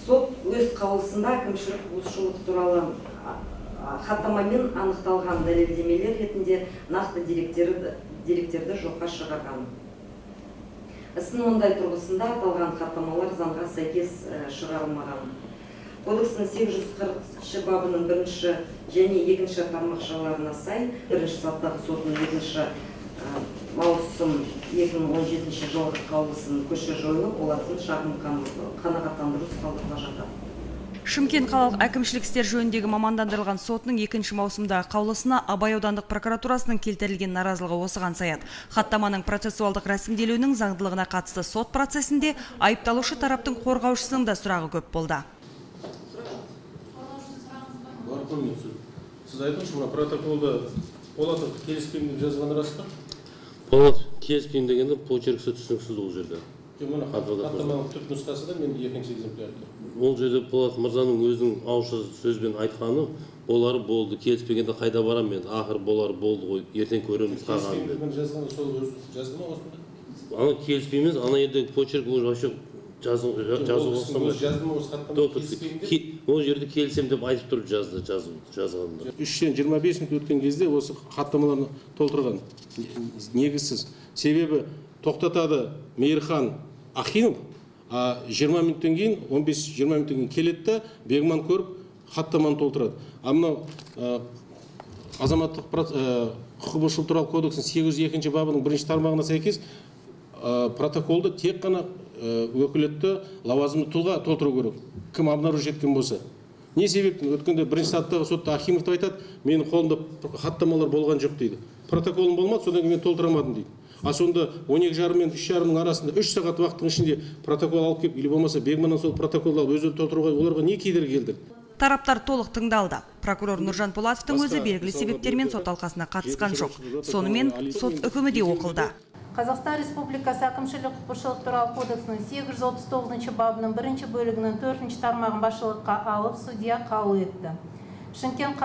Сот өз қаулысында әкімшілік бұзушылық туралы хаттамамен анықталған дәлелдемелер ретінде нақты деректерді жоққа шығарған. Істің ондай тұрғысында аталған хаттамалар заңға сәйкес шығарылмаған. Кодекстің 840 бабының 1 және 2 тармақшаларына сай, 1 сатыдағы сотының 2 маусым 2017 жылғы қаулысының күші жойылып, олардың шағым қанағаттандыру қалдыруға жатады. Шымкент қалалық әкімшілік істер жөніндегі мамандандырылған сотының 2 маусымдағы қаулысына Абай аудандық прокуратурасының келтірілген наразылығы осыған саяды. Хаттаманың процессуалдық рәсімделуінің заңдылығына қатысты сот процесінде айыпталушы тараптың қорғаушысының да сұрағы көп болды. Сіз айтыңызшы, мына протоколда Полатов келіспеймін деп жазған рас па? Полатов келіспеймін дегенде почеркісі түсініксіз ол жерде. Хаттаманың түп нұсқасы да мен екінші экземплярды. Ол жерде Полатов мырзаның өзінің ауызша сөзбен айтқаны, олар болды, келіспегенде қайда барам мен, ақыр болар болды ғой, ертең көреміз қағанын деді. Келіспеймін жазғаны сол өз жазды ма осында? Ана келіспейміз, ана елдегі почерк ол вообще жазу осы жазды ма осы хаттамаға келіспеймін деп? Ол жерде келісем деп айтып тұрып жазғанында. 3-тен 25 минут өткен кезде осы хаттамаларны толтырған. Негізсіз. Себебі тоқтатады Мейірхан Ахинов, 20 минуттен кейін, 15-20 минуттен кейін келетті, Бегман көріп хаттаманы толтырады. Мынау азаматтық құқық бұзушылық туралы кодекстің 802 бабының 1 тармағына сәйкес протоколды тек қана өкілетті лауазымды тұлға толтыру керек. Кім обнаружить еткен болса. Не себептен? Өткенде 1 сатыдағы сотта Ахимов айтады, менің қолымда хаттамалар болған жоқ дейді. Протоколым болмады, содан кейін мен толтырамадым дейді. Сонда 12:30 мен 3:30 арасында 3 сағат уақыттың ішінде протокол алып келіп, или болмаса Бегманнан сол протоколды алып өзі толтыруға оларға не кедергі келді? Тараптар толық тыңдалды. Прокурор Нұржан Полатовтың өзі белгілі себептермен сот алқасына қатысқан жоқ. Сонымен сот үкімі де оқылды. Қазақстан Республикасы әкімшілік құқық бұзушылық туралы кодексінің 839 бабының 1 бөлігінің 4 тармағын басшылыққа алып, судья қаулы етті. Шымкент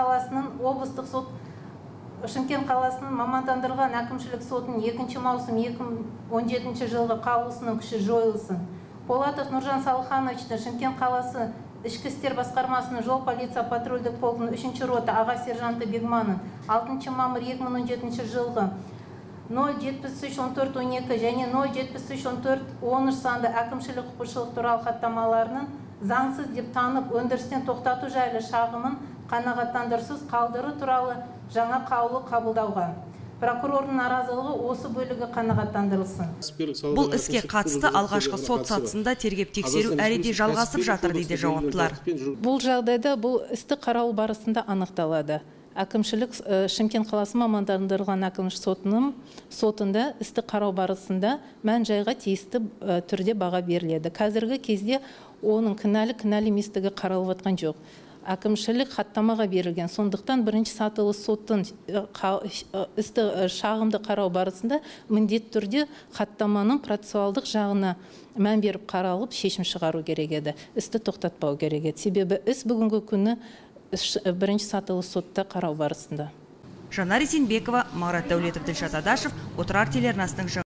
қаласының мамандандырылған әкімшілік сотының 2 маусым 2017 жылғы қаулысының күші жойылсын. Полатов Нұржан Салихановичті Шымкент қаласы Ішкі істер басқармасының жол полиция патрульдік полкының 3 рота аға сержанты Бегманын 6 мамыр 2017 жылғы 073-14-12 және 073-14-13 санды әкімшілік құқық бұзушылық туралы хаттамаларының заңсыз деп танып, өндірістен тоқтату жайлы шағымын қанағаттандырусыз қалдыру туралы жаңа қаулы қабылдауға. Прокурордың наразылығы осы бөлігі қанағаттандырылсын. Бұл іске қатысты алғашқы сот сатысында тергеп тексеру әлі де жалғасып жатыр дейді жауаптылар. Бұл жағдайда бұл істі қарау барысында анықталады. Әкімшілік Шымкент қаласы мамандандырылған әкімшілік сотында істі қарау барысында мән жайға тиісті түрде баға беріледі. Қазіргі кезде оның кінәлі еместігі қаралып жатқан жоқ. Әкімшілік хаттамаға берілген. Сондықтан бірінші сатылы соттың істі шағымды қарау барысында міндетті түрде хаттаманың процессуалдық жағына мән беріп қаралып шешім шығару керек еді. Істі тоқтатпау керек еді. Себебі іс бүгінгі күні бірінші сатылы сотта қарау барысында. Жанар Есенбекова, Марат Дәулетов, Ділшат Адашев, Отырар телеарнасының